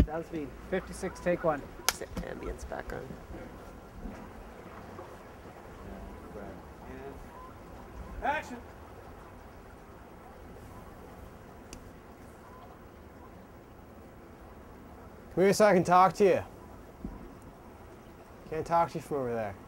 Down speed. 56, take one. Just the ambience background. And action. Come here so I can talk to you. Can't talk to you from over there.